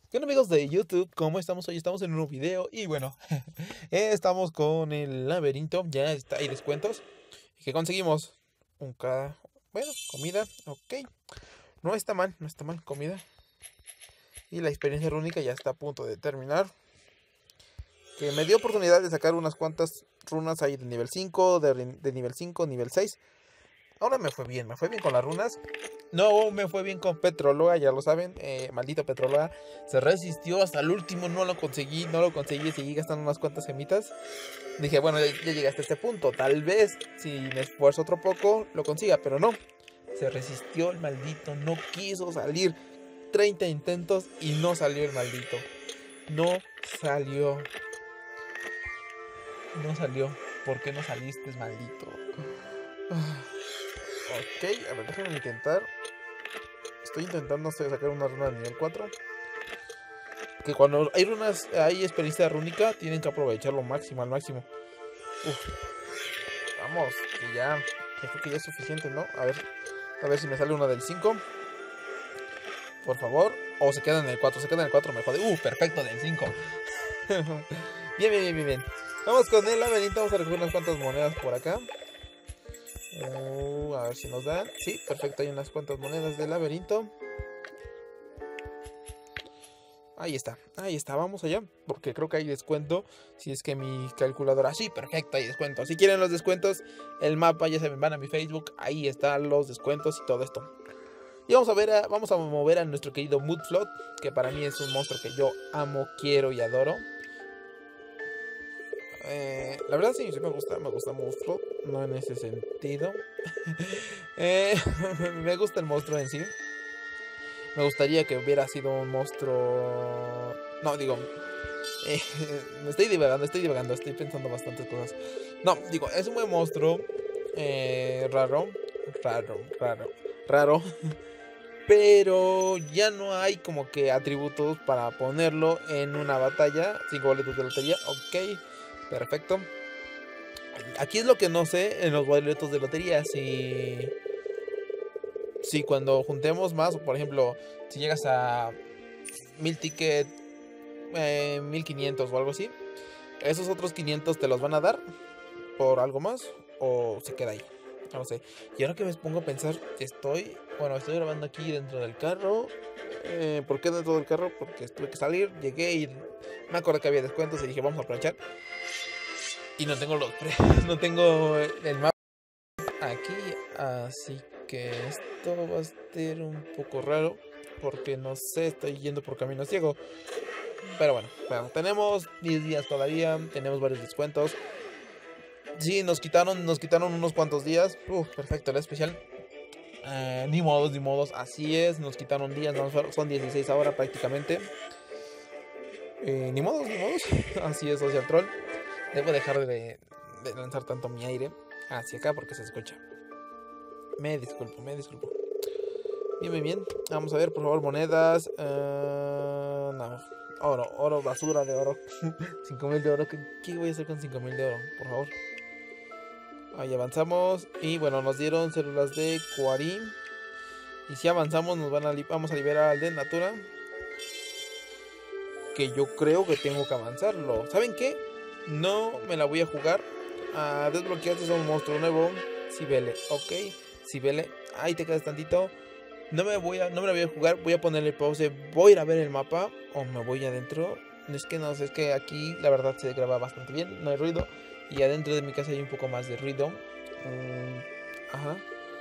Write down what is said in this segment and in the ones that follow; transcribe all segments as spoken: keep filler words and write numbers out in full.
¿Qué onda, amigos de YouTube? ¿Cómo estamos hoy? Estamos en un nuevo video y bueno, eh, estamos con el laberinto, ya está, hay descuentos. ¿Qué conseguimos? Un K, bueno, comida, ok. No está mal, no está mal, comida. Y la experiencia rúnica ya está a punto de terminar. Que me dio oportunidad de sacar unas cuantas runas ahí de nivel cinco, de, de nivel cinco, nivel seis. Ahora me fue bien, me fue bien con las runas. No me fue bien con Petroloa, ya lo saben, eh, maldito Petroloa. Se resistió hasta el último, no lo conseguí, no lo conseguí, seguí gastando unas cuantas gemitas. Dije, bueno, ya, ya llegué hasta este punto, tal vez si me esfuerzo otro poco lo consiga, pero no. Se resistió el maldito, no quiso salir. treinta intentos y no salió el maldito. No salió. No salió. ¿Por qué no saliste, maldito? Ok, a ver, déjenme intentar. Estoy intentando sacar una runa de nivel cuatro. Que cuando hay runas, hay experiencia rúnica, tienen que aprovecharlo máximo, al máximo. Uf. Vamos, que ya, yo creo que ya es suficiente, ¿no? A ver, a ver si me sale una del cinco. Por favor. O se queda en el cuatro, se queda en el cuatro, me jode. Uh, perfecto, del cinco. Bien, bien, bien, bien, bien. Vamos con el laberinto, vamos a recoger unas cuantas monedas por acá. Uh, a ver si nos dan. Sí, perfecto, hay unas cuantas monedas del laberinto. Ahí está, ahí está, vamos allá. Porque creo que hay descuento. Si es que mi calculadora... Sí, perfecto, hay descuento. Si quieren los descuentos, el mapa ya se me van a mi Facebook. Ahí están los descuentos y todo esto. Y vamos a ver, a, vamos a mover a nuestro querido Mudflot, que para mí es un monstruo que yo amo, quiero y adoro. Eh, la verdad sí, sí me gusta, me gusta Mudflot, no en ese sentido. eh, me gusta el monstruo en sí. Me gustaría que hubiera sido un monstruo... No, digo... Eh, me estoy divagando, estoy divagando, estoy pensando bastantes cosas. No, digo, es un buen monstruo. Eh, raro. Raro, raro, raro. Pero ya no hay como que atributos para ponerlo en una batalla. Cinco boletos de lotería, ok. Perfecto. Aquí es lo que no sé en los boletos de lotería. Si... Si cuando juntemos más, o por ejemplo, si llegas a mil tickets, eh, mil quinientos o algo así, esos otros quinientos te los van a dar por algo más o se queda ahí. No sé. Y ahora que me pongo a pensar, estoy, bueno, estoy grabando aquí dentro del carro. Eh, ¿Por qué dentro del carro? Porque tuve que salir, llegué y me acordé que había descuentos y dije, vamos a aprovechar. Y no tengo los pre no tengo el mapa aquí, así que esto va a ser un poco raro porque no sé, estoy yendo por camino ciego. Pero bueno, bueno, tenemos diez días todavía, tenemos varios descuentos. Sí, nos quitaron, nos quitaron unos cuantos días. Uf, perfecto, el especial. Eh, ni modos, ni modos, así es, nos quitaron días, no, son dieciséis ahora prácticamente. Eh, ni modos, ni modos, así es, Social Troll. Debo dejar de, de lanzar tanto mi aire hacia acá porque se escucha. Me disculpo, me disculpo. Bien, bien, bien. Vamos a ver, por favor, monedas. Uh, no, oro, oro, basura de oro. cinco mil de oro. ¿Qué, ¿Qué voy a hacer con cinco mil de oro? Por favor. Ahí avanzamos. Y bueno, nos dieron células de Quarim. Y si avanzamos, nos van a vamos a liberar al de Natura. Que yo creo que tengo que avanzarlo. ¿Saben qué? No me la voy a jugar. A desbloquearte un monstruo nuevo. Cibele, ok. Cibele, ahí te quedas tantito. No me voy a, no me la voy a jugar. Voy a ponerle pause. Voy a ir a ver el mapa. O me voy adentro. Es que no sé, es que aquí la verdad se graba bastante bien. No hay ruido. Y adentro de mi casa hay un poco más de ruido. Um, ajá.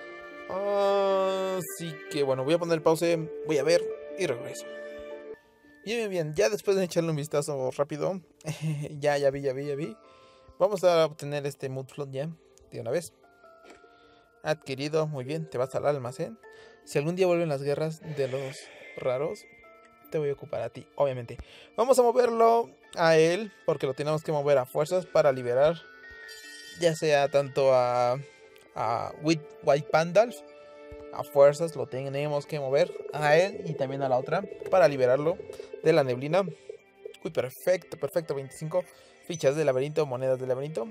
Así que bueno, voy a poner pause. Voy a ver y regreso. Bien, bien, bien. Ya después de echarle un vistazo rápido. ya, ya vi, ya vi, ya vi. Vamos a obtener este Mudflot ya. De una vez. Adquirido, muy bien, te vas al almacén. Si algún día vuelven las guerras de los raros, te voy a ocupar a ti, obviamente. Vamos a moverlo a él, porque lo tenemos que mover a fuerzas para liberar, ya sea tanto a, a White Pandalf, a fuerzas lo tenemos que mover a él y también a la otra para liberarlo de la neblina. Uy, perfecto, perfecto, veinticinco fichas de laberinto, monedas de laberinto.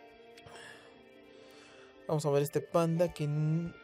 Vamos a ver este panda que...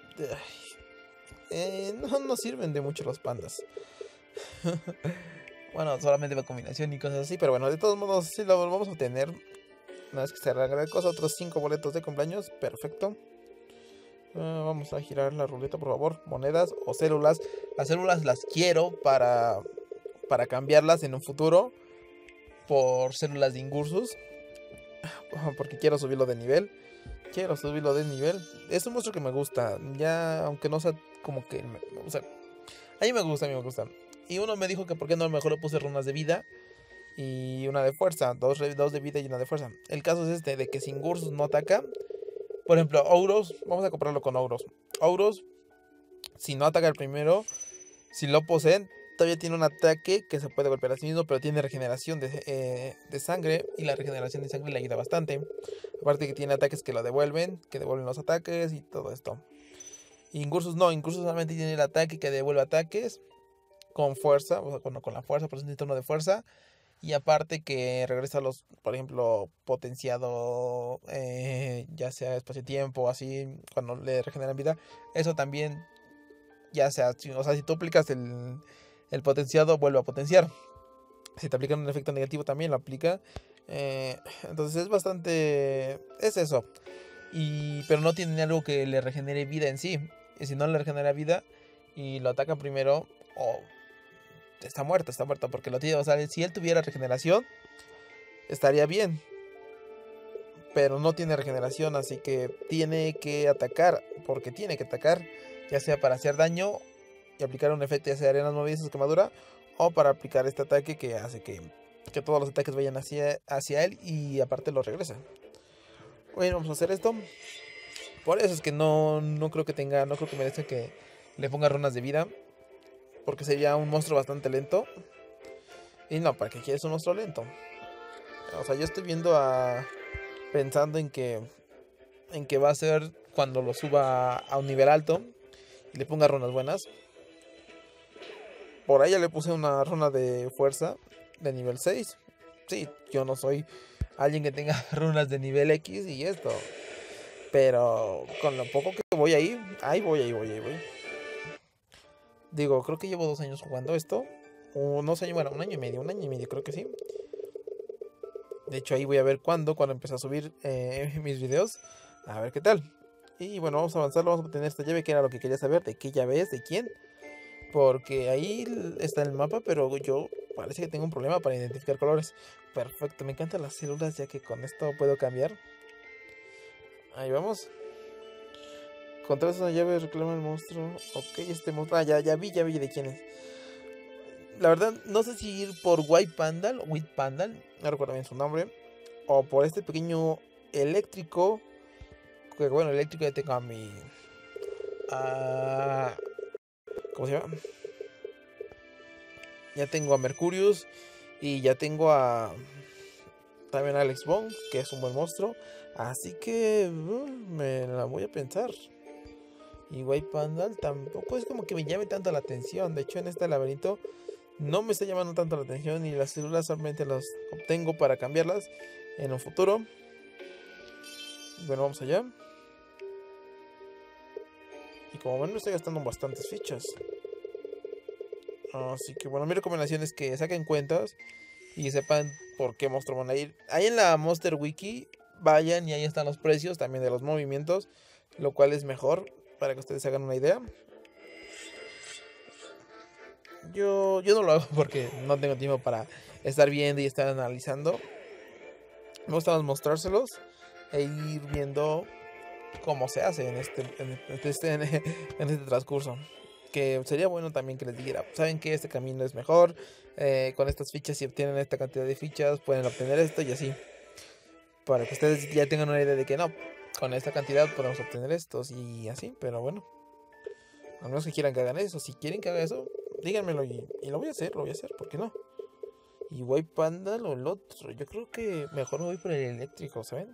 Eh, no nos sirven de mucho los pandas. Bueno, solamente va combinación y cosas así. Pero bueno, de todos modos, sí lo vamos a obtener. Una vez que se arregle la cosa, otros cinco boletos de cumpleaños. Perfecto. Uh, vamos a girar la ruleta, por favor. Monedas o células. Las células las quiero para, para cambiarlas en un futuro por células de Ingursus. Porque quiero subirlo de nivel. Quiero subirlo de nivel. Es un monstruo que me gusta. Ya, aunque no sea como que... O sea, a mí me gusta, a mí me gusta. Y uno me dijo que por qué no mejor le puse runas de vida y una de fuerza. Dos, dos de vida y una de fuerza. El caso es este, de que si Ingursus no ataca... Por ejemplo, Ouros, vamos a comprarlo con Ouros. Ouros, si no ataca el primero, si lo poseen, todavía tiene un ataque que se puede golpear a sí mismo, pero tiene regeneración de, eh, de sangre. Y la regeneración de sangre le ayuda bastante. Aparte que tiene ataques que lo devuelven, que devuelven los ataques y todo esto. Ingursus no, Ingursus solamente tiene el ataque que devuelve ataques con fuerza, o sea, con, con la fuerza, por eso necesita uno de fuerza. Y aparte que regresa los, por ejemplo, potenciado, eh, ya sea espacio-tiempo, así, cuando le regeneran vida. Eso también, ya sea, o sea, si tú aplicas el, el potenciado, vuelve a potenciar. Si te aplican un efecto negativo, también lo aplica. Eh, entonces es bastante, es eso. Y, pero no tiene algo que le regenere vida en sí. Y si no le regenera vida y lo ataca primero, o... Está muerto, está muerto, porque lo tiene, o sea, si él tuviera regeneración, estaría bien. Pero no tiene regeneración, así que tiene que atacar, porque tiene que atacar, ya sea para hacer daño y aplicar un efecto, ya sea arenas movedizas, quemadura, o para aplicar este ataque que hace que, que todos los ataques vayan hacia, hacia él y aparte lo regresa. Bueno, vamos a hacer esto. Por eso es que no, no creo que tenga, no creo que merezca que le ponga runas de vida. Porque sería un monstruo bastante lento. Y no, ¿para qué quieres un monstruo lento? O sea, yo estoy viendo a... Pensando en que... En que va a ser cuando lo suba a un nivel alto. Y le ponga runas buenas. Por ahí ya le puse una runa de fuerza. De nivel seis. Sí, yo no soy alguien que tenga runas de nivel X y esto. Pero con lo poco que voy ahí... Ahí voy, ahí voy, ahí voy. Digo, creo que llevo dos años jugando esto. O no sé, bueno, un año y medio, un año y medio, creo que sí. De hecho, ahí voy a ver cuándo, cuando empecé a subir eh, mis videos. A ver qué tal. Y bueno, vamos a avanzar, vamos a obtener esta llave, que era lo que quería saber. ¿De qué llave es? ¿De quién? Porque ahí está en el mapa, pero yo parece que tengo un problema para identificar colores. Perfecto, me encantan las células, ya que con esto puedo cambiar. Ahí vamos. Contras una llave, reclama el monstruo. Ok, este monstruo. Ah, ya, ya vi, ya vi de quién es. La verdad, no sé si ir por White Pandal, White Pandal, no recuerdo bien su nombre. O por este pequeño eléctrico. Que bueno, eléctrico ya tengo a mi. A, ¿cómo se llama? Ya tengo a Mercurius. Y ya tengo a. También a Alex Bond, que es un buen monstruo. Así que. Uh, me la voy a pensar. Y White Pandal tampoco es como que me llame tanto la atención. De hecho, en este laberinto no me está llamando tanto la atención. Y las células solamente las obtengo para cambiarlas en un futuro. Bueno, vamos allá. Y como ven, me estoy gastando bastantes fichas. Así que bueno, mi recomendación es que saquen cuentas y sepan por qué monstruo van a ir. Ahí en la Monster Wiki vayan y ahí están los precios también de los movimientos, lo cual es mejor para que ustedes hagan una idea. Yo, yo no lo hago porque no tengo tiempo para estar viendo y estar analizando. Me gusta más mostrárselos e ir viendo cómo se hace en este, en este, en este, en este transcurso. Que sería bueno también que les dijera, saben que este camino es mejor, eh, con estas fichas, si obtienen esta cantidad de fichas pueden obtener esto y así, para que ustedes ya tengan una idea de que no, con esta cantidad podemos obtener estos y así. Pero bueno, a menos que quieran que hagan eso. Si quieren que haga eso, díganmelo y, y lo voy a hacer, lo voy a hacer, ¿por qué no? Y White Panda o el otro, yo creo que mejor me voy por el eléctrico, ¿saben?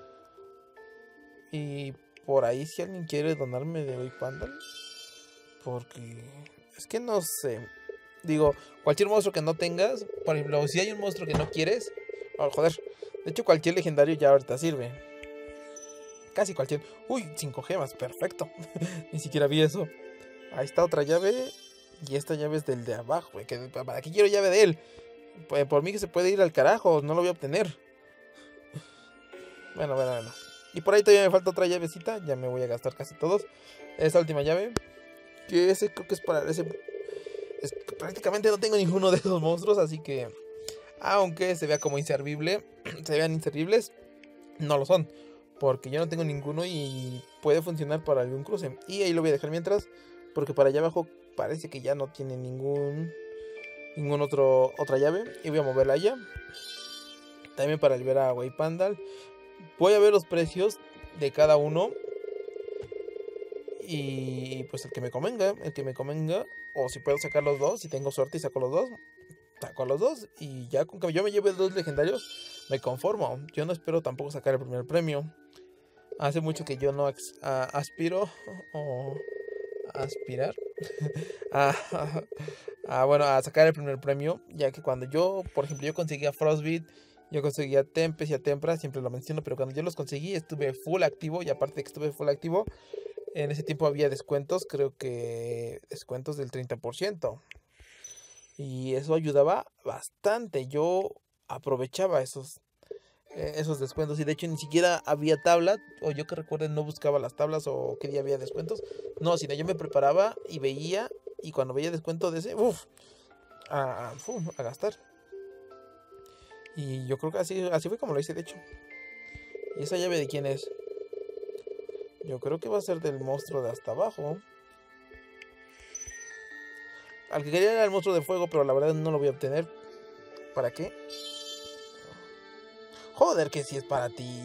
Y por ahí si alguien quiere donarme de White Panda, porque es que no sé. Digo, cualquier monstruo que no tengas, por ejemplo, si hay un monstruo que no quieres, oh, joder, de hecho cualquier legendario ya ahorita sirve. Casi cualquier. Uy, cinco gemas, perfecto. Ni siquiera vi eso. Ahí está otra llave. Y esta llave es del de abajo, güey. ¿Para qué quiero llave de él? Pues por mí que se puede ir al carajo, no lo voy a obtener. Bueno, bueno, bueno. Y por ahí todavía me falta otra llavecita. Ya me voy a gastar casi todos. Esta última llave. Que ese creo que es para ese. Es que prácticamente no tengo ninguno de esos monstruos. Así que. Aunque se vea como inservible. Se vean inservibles. No lo son. Porque yo no tengo ninguno y puede funcionar para algún cruce. Y ahí lo voy a dejar mientras. Porque para allá abajo parece que ya no tiene ningún. Ningún otro. Otra llave. Y voy a moverla allá. También para liberar a Waypandal. Voy a ver los precios de cada uno. Y pues el que me convenga. El que me convenga. O si puedo sacar los dos. Si tengo suerte y saco los dos. Saco los dos. Y ya con que yo me lleve dos legendarios. Me conformo. Yo no espero tampoco sacar el primer premio. Hace mucho que yo no aspiro. O aspirar. a, a, bueno, a sacar el primer premio. Ya que cuando yo, por ejemplo, yo conseguía Frostbeat. Yo conseguí a Tempest y a Tempra, siempre lo menciono, pero cuando yo los conseguí estuve full activo. Y aparte de que estuve full activo, en ese tiempo había descuentos, creo que descuentos del treinta por ciento. Y eso ayudaba bastante. Yo aprovechaba esos, eh, esos descuentos. Y de hecho ni siquiera había tabla, o yo que recuerde no buscaba las tablas o qué día había descuentos. No, sino yo me preparaba y veía, y cuando veía descuento de ese, uff, a, a, a gastar. Y yo creo que así, así fue como lo hice, de hecho. ¿Y esa llave de quién es? Yo creo que va a ser del monstruo de hasta abajo. Al que quería era el monstruo de fuego, pero la verdad no lo voy a obtener. ¿Para qué? Joder, que si es para ti.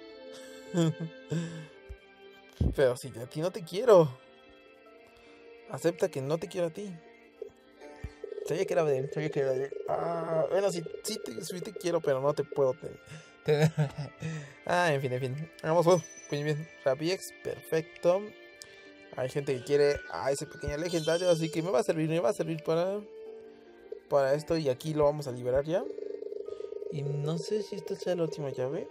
Pero si a ti no te quiero. Acepta que no te quiero a ti. Sabía que era de él, sabía que era de él. Ah, bueno, sí, sí, te, sí te quiero, pero no te puedo tener. Ah, en fin, en fin. Vamos, oh, muy bien. Rapiex, perfecto. Hay gente que quiere a ese pequeño legendario, así que me va a servir, me va a servir para para esto. Y aquí lo vamos a liberar ya. Y no sé si esta sea la última llave.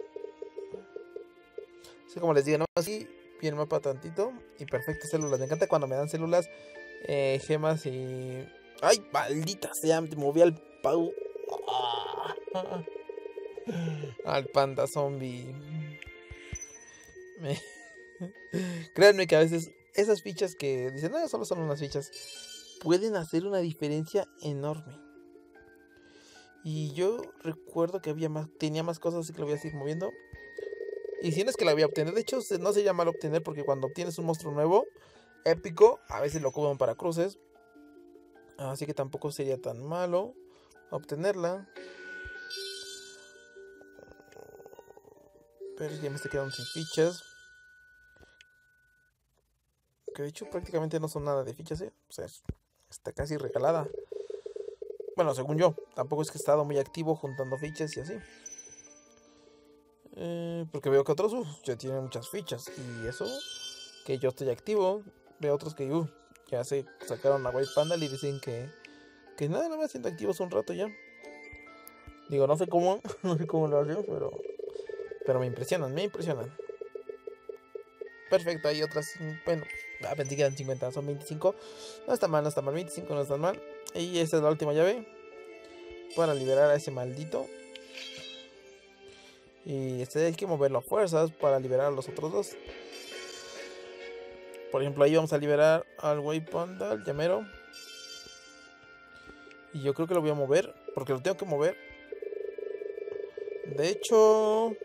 Así como les digo, no, así vi el mapa tantito. Y perfecto, células. Me encanta cuando me dan células, eh, gemas y... ¡Ay, maldita sea! Me moví al pau. Ah, al panda zombie. Me... Créanme que a veces esas fichas que dicen, no, solo son unas fichas, pueden hacer una diferencia enorme. Y yo recuerdo que había más, tenía más cosas, así que lo voy a seguir moviendo. Y si no es que la voy a obtener, de hecho no sería mal obtener, porque cuando obtienes un monstruo nuevo, épico, a veces lo ocupan para cruces. Así que tampoco sería tan malo obtenerla. Pero ya me estoy quedando sin fichas. Que de hecho prácticamente no son nada de fichas, ¿eh? O sea, está casi regalada. Bueno, según yo. Tampoco es que he estado muy activo juntando fichas y así. Eh, porque veo que otros uf, ya tienen muchas fichas. Y eso, que yo estoy activo. Veo otros que uf, ya se sacaron a Waypandal y dicen que Que nada, nada más siendo activos un rato ya. Digo, no sé cómo, no sé cómo lo hacen, pero Pero me impresionan, me impresionan. Perfecto, hay otras, bueno, ah, pensé que eran cincuenta, son veinticinco. No está mal, no está mal, veinticinco no está mal. Y esta es la última llave para liberar a ese maldito. Y este hay que moverlo a fuerzas para liberar a los otros dos. Por ejemplo, ahí vamos a liberar al Waypandal, al llamero. Y yo creo que lo voy a mover, porque lo tengo que mover. De hecho...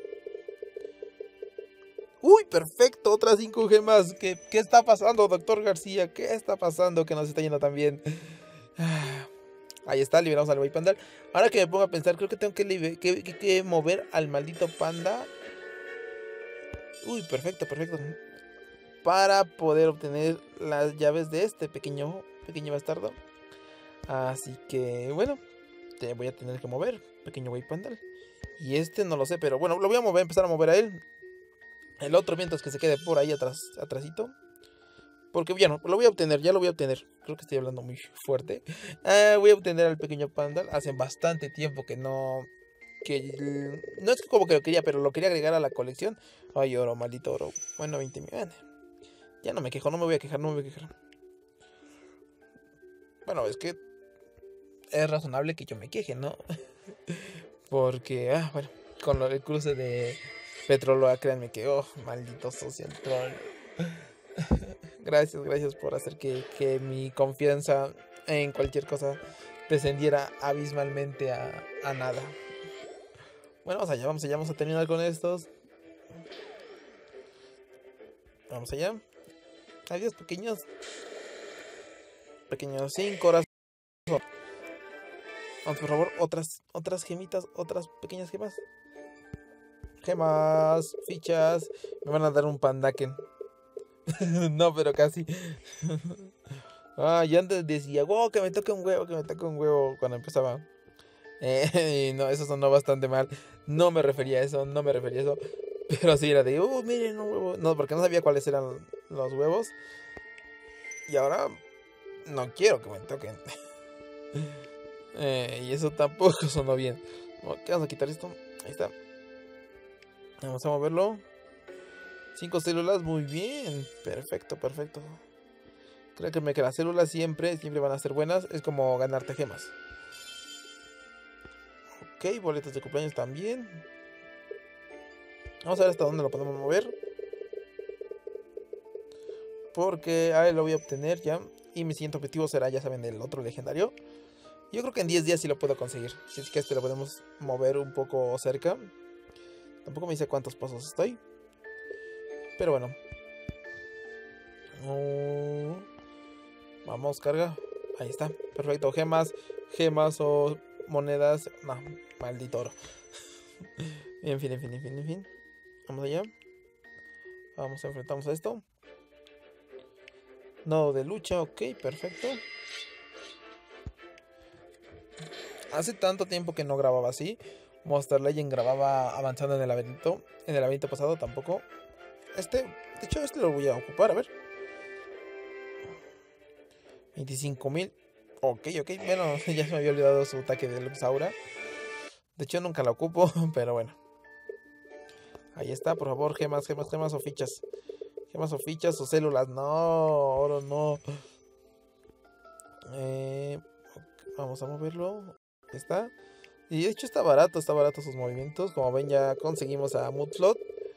¡Uy, perfecto! Otras cinco gemas. ¿Qué, ¿Qué está pasando, doctor García? ¿Qué está pasando que nos está yendo tan bien? Ahí está, liberamos al Waypandal. Ahora que me pongo a pensar, creo que tengo que, que, que, que mover al maldito panda. Uy, perfecto, perfecto. Para poder obtener las llaves de este pequeño, pequeño bastardo. Así que, bueno, te voy a tener que mover, pequeño Waypandal. Y este no lo sé, pero bueno, lo voy a mover, empezar a mover a él. El otro mientras que se quede por ahí atrás, atrásito. Porque bueno, lo voy a obtener, ya lo voy a obtener. Creo que estoy hablando muy fuerte. Eh, voy a obtener al pequeño Pandal. Hace bastante tiempo que no... Que no es como que lo quería, pero lo quería agregar a la colección. Ay, oro, maldito oro. Bueno, veinte mil. Ya no me quejo, no me voy a quejar, no me voy a quejar. Bueno, es que es razonable que yo me queje, ¿no? Porque, ah, bueno, con lo del cruce de Petroloa, créanme que, oh, maldito social troll. Gracias, gracias por hacer que, que mi confianza en cualquier cosa descendiera abismalmente a, a nada. Bueno, vamos allá, vamos allá, vamos a terminar con estos. Vamos allá. Adiós, pequeños. Pequeños sin corazón. Vamos, por favor, otras, otras gemitas, otras pequeñas gemas. Gemas, fichas. Me van a dar un pandaken. No, pero casi. Ah, yo antes decía, wow, que me toque un huevo, que me toque un huevo cuando empezaba. Eh, no, eso sonó bastante mal. No me refería a eso, no me refería a eso. Pero sí era de, oh, miren un huevo. No, porque no sabía cuáles eran los huevos. Y ahora no quiero que me toquen. Eh, y eso tampoco sonó bien. Ok, vamos a quitar esto. Ahí está. Vamos a moverlo. Cinco células, muy bien. Perfecto, perfecto. Creo que, me, que las células siempre, siempre van a ser buenas. Es como ganarte gemas. Ok, boletos de cumpleaños también. Vamos a ver hasta dónde lo podemos mover. Porque ahí lo voy a obtener ya. Y mi siguiente objetivo será, ya saben, el otro legendario. Yo creo que en diez días sí lo puedo conseguir. Si es que este lo podemos mover un poco cerca. Tampoco me dice cuántos pasos estoy. Pero bueno. Oh. Vamos, carga. Ahí está. Perfecto. Gemas. Gemas o monedas. No, maldito oro. En fin, en fin, en fin, en fin. Vamos allá. Vamos, enfrentamos a esto. Nodo de lucha. Ok, perfecto. Hace tanto tiempo que no grababa así. Monster Legend grababa avanzando en el laberinto. En el laberinto pasado tampoco. Este, de hecho, este lo voy a ocupar, a ver. veinticinco mil. Ok, ok. Bueno, ya se me había olvidado su ataque de Luxaura. De hecho, nunca lo ocupo, pero bueno. Ahí está, por favor, gemas, gemas, gemas o fichas. Gemas o fichas o células. No, oro no. Eh, vamos a moverlo. Ahí está. Y de hecho está barato, está barato sus movimientos. Como ven, ya conseguimos a Mudflot.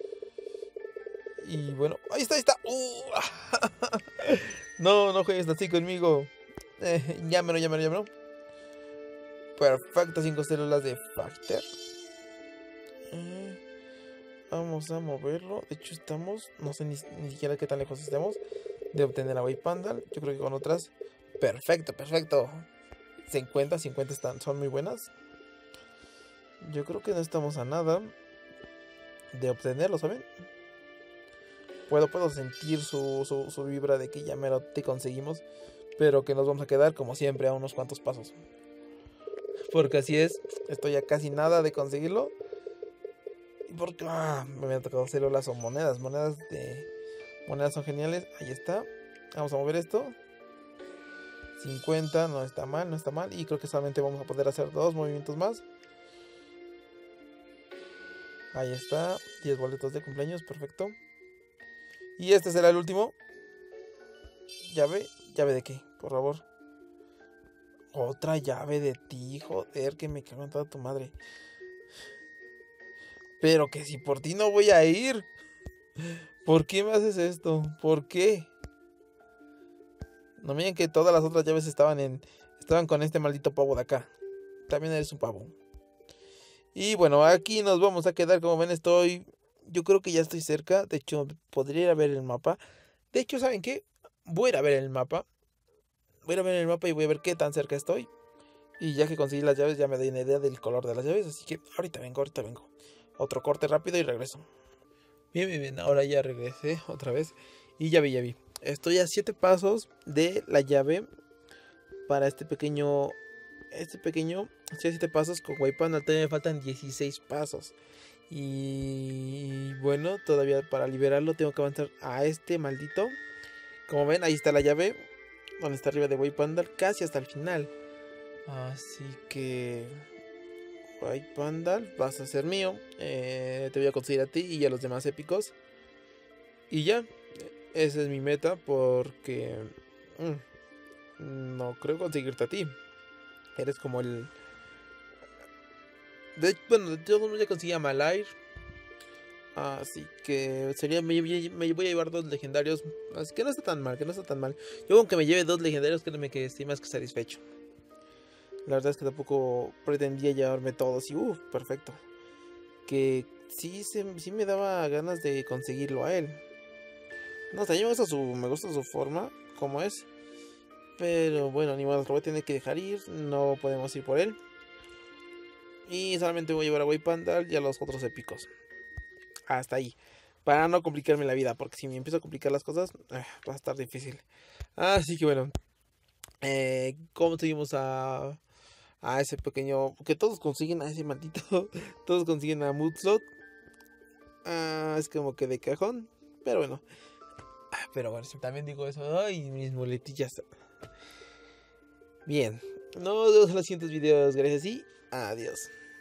Y bueno, ahí está, ahí está. Uh, no, no juegues así conmigo. Eh, llámelo, llámelo, llámelo. Perfecto, cinco células de Factor. Eh, vamos a moverlo. De hecho, estamos, no sé ni, ni siquiera qué tan lejos estemos de obtener a Waypandal. Yo creo que con otras. Perfecto, perfecto. cincuenta, cincuenta están, son muy buenas. Yo creo que no estamos a nada de obtenerlo, ¿saben? Puedo, puedo sentir su, su, su vibra de que ya me lo te conseguimos. Pero que nos vamos a quedar como siempre a unos cuantos pasos. Porque así es, estoy a casi nada de conseguirlo. Y porque ah, me han tocado células o monedas. Monedas de. Monedas son geniales. Ahí está. Vamos a mover esto. cincuenta, no está mal, no está mal. Y creo que solamente vamos a poder hacer dos movimientos más. Ahí está. diez boletos de cumpleaños, perfecto. Y este será el último. Llave. ¿Llave de qué? Por favor. Otra llave de ti, joder, que me cago en toda tu madre. Pero que si por ti no voy a ir. ¿Por qué me haces esto? ¿Por qué? No miren que todas las otras llaves estaban en. Estaban con este maldito pavo de acá. También eres un pavo. Y bueno, aquí nos vamos a quedar. Como ven, estoy. Yo creo que ya estoy cerca. De hecho, podría ir a ver el mapa. De hecho, ¿saben qué? Voy a ir a ver el mapa. Voy a ir a ver el mapa y voy a ver qué tan cerca estoy. Y ya que conseguí las llaves, ya me doy una idea del color de las llaves. Así que ahorita vengo, ahorita vengo. Otro corte rápido y regreso. Bien, bien, bien. Ahora ya regresé otra vez. Y ya vi, ya vi. Estoy a siete pasos de la llave para este pequeño. Este pequeño. Estoy a siete pasos con Waypandal. Todavía me faltan dieciséis pasos. Y bueno, todavía para liberarlo tengo que avanzar a este maldito. Como ven, ahí está la llave. Donde está arriba de Waypandal. Casi hasta el final. Así que. Waypandal, vas a ser mío. Eh, te voy a conseguir a ti y a los demás épicos. Y ya. Esa es mi meta porque. Mmm, no creo conseguirte a ti. Eres como el... De, bueno, de todos modos ya conseguí a Malair. Así que sería, me, me voy a llevar dos legendarios. Así que no está tan mal, que no está tan mal. Yo aunque me lleve dos legendarios, créeme que estoy más que satisfecho. La verdad es que tampoco pretendía llevarme todos y uff, perfecto. Que sí, se, sí me daba ganas de conseguirlo a él. No sé, me gusta su, me gusta su forma, como es. Pero bueno, ni modo, lo voy a tener que dejar ir. No podemos ir por él. Y solamente voy a llevar a Waypandal y a los otros épicos. Hasta ahí. Para no complicarme la vida, porque si me empiezo a complicar las cosas, eh, va a estar difícil. Así que bueno. Eh, ¿Cómo seguimos a, a ese pequeño... Que todos consiguen a ese maldito... Todos consiguen a Mudslot. Ah, es como que de cajón. Pero bueno. Pero bueno, si también digo eso. Ay, mis muletillas. Bien. Nos vemos en los siguientes videos. Gracias y adiós.